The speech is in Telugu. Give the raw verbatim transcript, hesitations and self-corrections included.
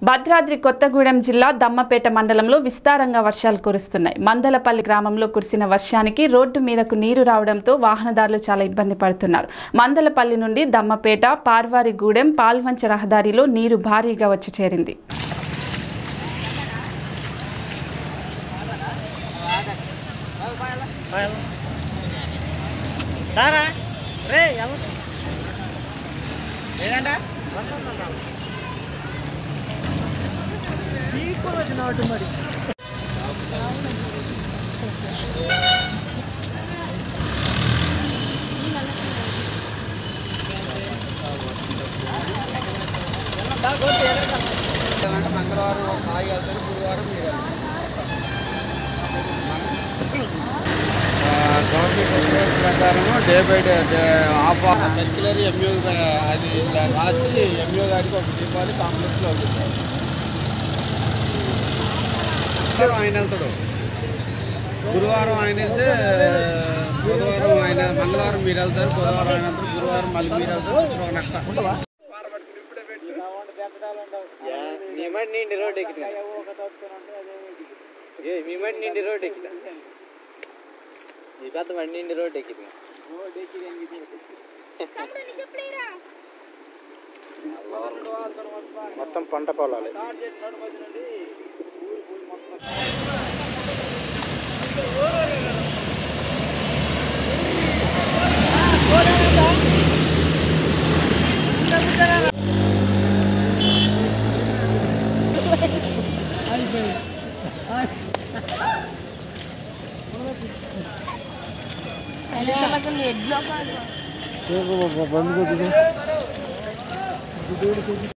భద్రాద్రి కొత్తగూడెం జిల్లా దమ్మపేట మండలంలో విస్తారంగా వర్షాలు కురుస్తున్నాయి. మందలపల్లి గ్రామంలో కురిసిన వర్షానికి రోడ్డు మీదకు నీరు రావడంతో వాహనదారులు చాలా ఇబ్బంది పడుతున్నారు. మందలపల్లి నుండి దమ్మపేట పార్వారిగూడెం పాల్వంచ రహదారిలో నీరు భారీగా వచ్చి చేరింది. మరి మంగళవారం సాయి వెళ్తారు, గురువారం మీరు గవర్నమెంట్ ప్రకారము day by day of circular ఎంయూ అది రాసి ఎంయూ గారికి ఒక దీపావళి కాంప్లెక్స్లో అవుతుంది. ఆయన వెళ్తాడు, గురువారం ఆయన వెళ్తే బుధవారం ఆయన, మంగళవారం మీరు వెళ్తారు, బుధవారం ఆయన వెళ్తారు, గురువారం మళ్ళీ మీరు వెళ్తారు. నెక్స్ట్ నిండి రోడ్ ఎక్కిన మేమటి నిండి రోడ్ ఎక్కిన ఈ పెద్ద మండి నిండి రోడ్ ఎక్కిన మొత్తం పంట పొలాలు. బంద్